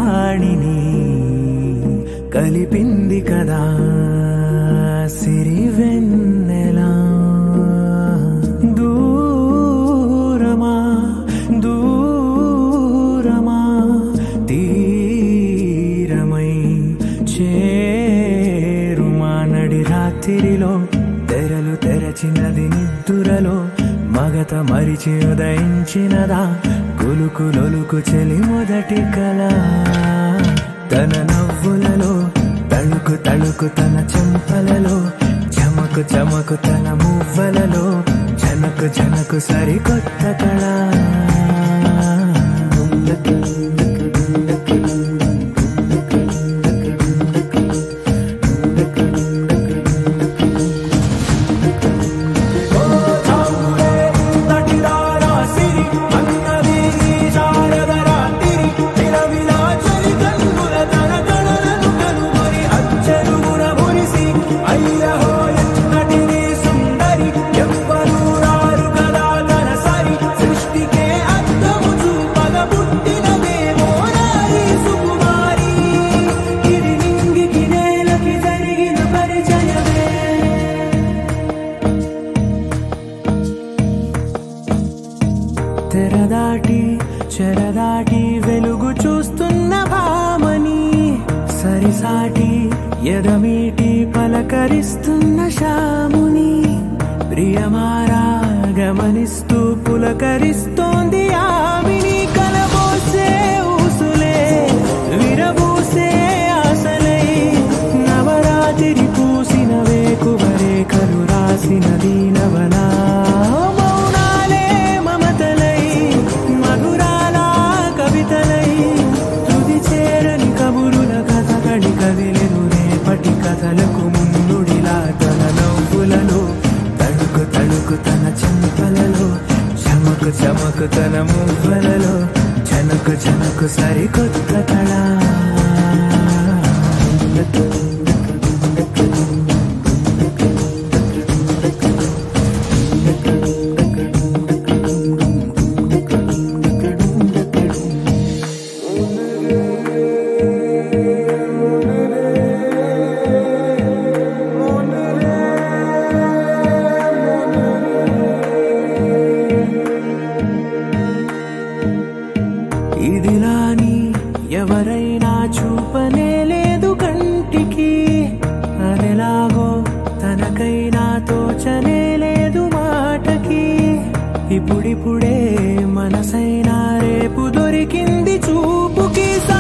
వాణిని కలిపింది కదా సిరివెన్నెలా. దూరమా దూరమా తీరమై చేరుమా నడి రాత్రిలో తెరలు తెరచినది నిద్దురలో మగత మరిచి ఉదయించినదా కులుకులొలుకు చెలి మొదటి కళ. తన నవ్వులలో తళుకు తళుకు తన చెంపలలో చమకు చమకు తన మువ్వలలో జనకు జనకు సరికొత్త కళ. తెరదాటి చెరదాటి వెలుగు చూస్తున్న భామని సరిసాటి ఎదమీటి పలకరిస్తున్న శాముని ప్రియమారా గమనిస్తూ పులకరిస్తోంది ఆవిని. కలబోసే ఊసులే విరబూసే ఆశలై నవరాత్రి పూసిన వేకువరే కలు రాసిన దీనవనా. కదిలెను రేపటి కథలకు ముందుడిలా తన నవ్వులలో తడుకు తడుకు తన చెంపలలో చమకు చమకు తన మువ్వలలో జనకు జనకు సరికొత్త కళ. ఇదిలాని ఎవరైనా చూపనే లేదు కంటికి అదెలాగో తనకైనా తోచనే లేదు మాటకి. ఇప్పుడిప్పుడే మనసైనా రేపు దొరికింది చూపుకి.